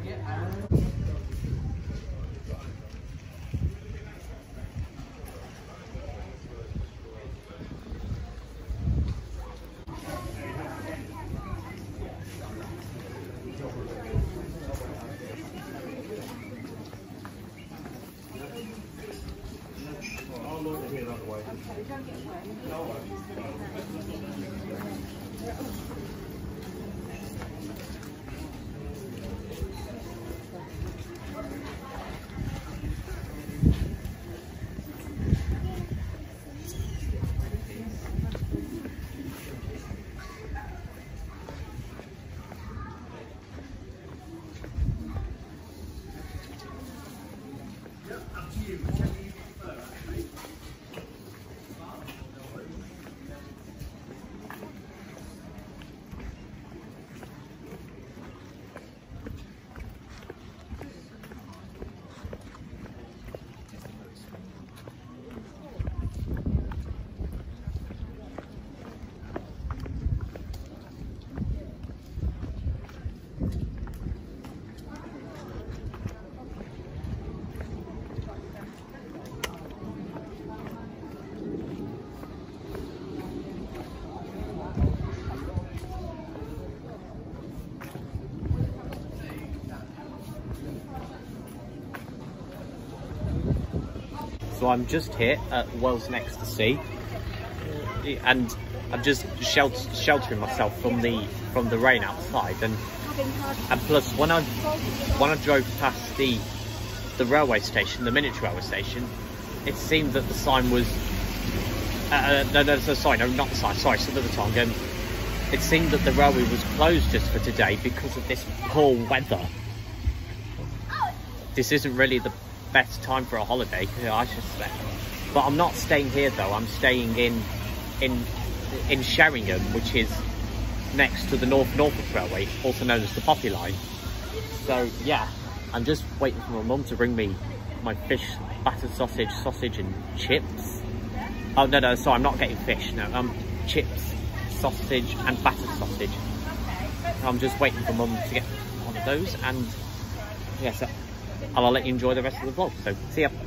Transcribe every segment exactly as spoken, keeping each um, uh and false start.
So I'm just here at Wells Next to Sea, and I'm just shelter sheltering myself from the from the rain outside, and and plus when I when I drove past the the railway station, the miniature railway station, it seemed that the sign was uh, no no so sorry no not the sign sorry some of the tongue and it seemed that the railway was closed just for today because of this poor weather. This isn't really the best time for a holiday, I suspect. But I'm not staying here though. I'm staying in in in Sheringham, which is next to the North Norfolk Railway, also known as the Poppy Line. So yeah, I'm just waiting for my mum to bring me my fish, battered sausage, sausage and chips. Oh no no, sorry, I'm not getting fish. No, um, chips, sausage and battered sausage. I'm just waiting for mum to get one of those, and yes. Yeah, so I'll let you enjoy the rest of the vlog, so see ya.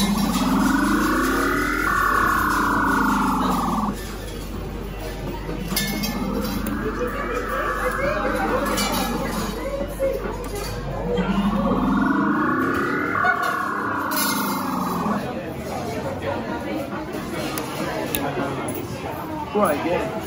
Right, yeah.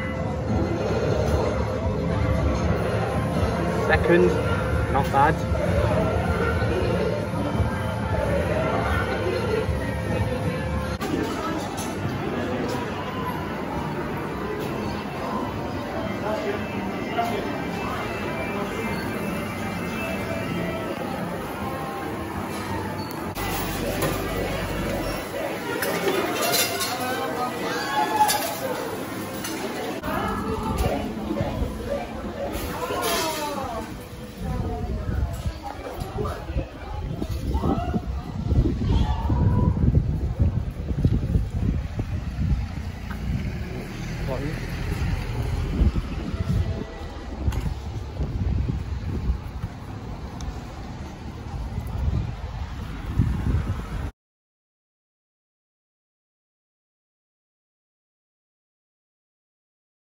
Second, not bad.